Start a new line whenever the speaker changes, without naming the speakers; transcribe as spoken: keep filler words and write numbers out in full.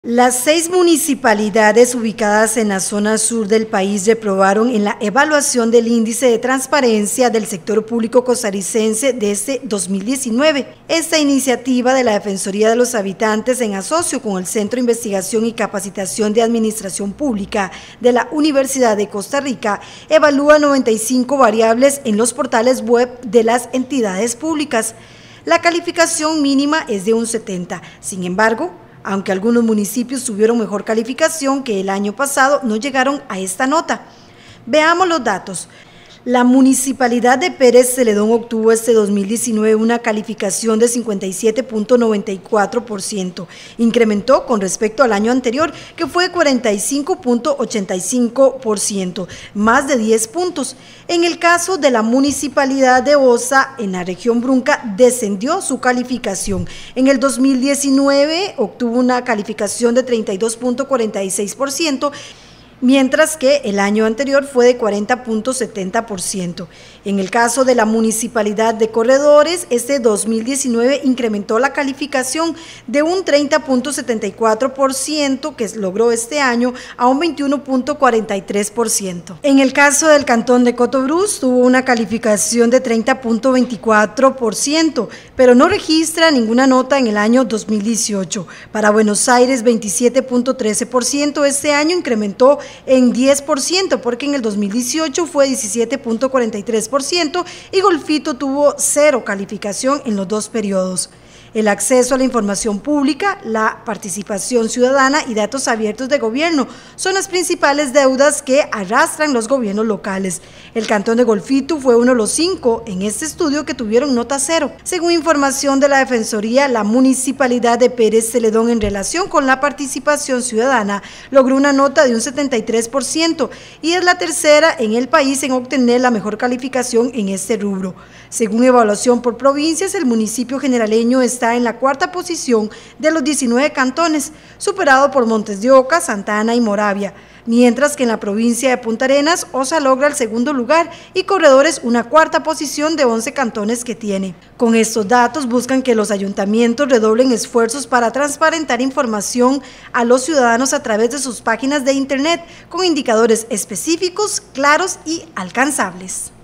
Las seis municipalidades ubicadas en la zona sur del país reprobaron en la evaluación del índice de transparencia del sector público costarricense de este dos mil diecinueve. Esta iniciativa de la Defensoría de los Habitantes, en asocio con el Centro de Investigación y Capacitación de Administración Pública de la Universidad de Costa Rica, evalúa noventa y cinco variables en los portales web de las entidades públicas. La calificación mínima es de un setenta, sin embargo, aunque algunos municipios tuvieron mejor calificación que el año pasado, no llegaron a esta nota. Veamos los datos. La municipalidad de Pérez Celedón obtuvo este dos mil diecinueve una calificación de cincuenta y siete punto noventa y cuatro por ciento, incrementó con respecto al año anterior, que fue cuarenta y cinco punto ochenta y cinco por ciento, más de diez puntos. En el caso de la municipalidad de Osa, en la región Brunca, descendió su calificación. En el dos mil diecinueve obtuvo una calificación de treinta y dos punto cuarenta y seis por ciento, mientras que el año anterior fue de cuarenta punto setenta por ciento. En el caso de la municipalidad de Corredores, este dos mil diecinueve incrementó la calificación de un treinta punto setenta y cuatro por ciento que logró este año a un veintiuno punto cuarenta y tres por ciento. En el caso del cantón de Cotobruz, tuvo una calificación de treinta punto veinticuatro por ciento, pero no registra ninguna nota en el año dos mil dieciocho. Para Buenos Aires, veintisiete punto trece por ciento, este año incrementó en diez por ciento, porque en el dos mil dieciocho fue diecisiete punto cuarenta y tres por ciento y Golfito tuvo cero calificación en los dos periodos. El acceso a la información pública, la participación ciudadana y datos abiertos de gobierno son las principales deudas que arrastran los gobiernos locales. El cantón de Golfito fue uno de los cinco en este estudio que tuvieron nota cero. Según información de la Defensoría, la municipalidad de Pérez Celedón, en relación con la participación ciudadana, logró una nota de un setenta y tres por ciento y es la tercera en el país en obtener la mejor calificación en este rubro. Según evaluación por provincias, el municipio generaleño está en la cuarta posición de los diecinueve cantones, superado por Montes de Oca, Santa Ana y Moravia, mientras que en la provincia de Punta Arenas, Osa logra el segundo lugar y Corredores una cuarta posición de once cantones que tiene. Con estos datos buscan que los ayuntamientos redoblen esfuerzos para transparentar información a los ciudadanos a través de sus páginas de internet con indicadores específicos, claros y alcanzables.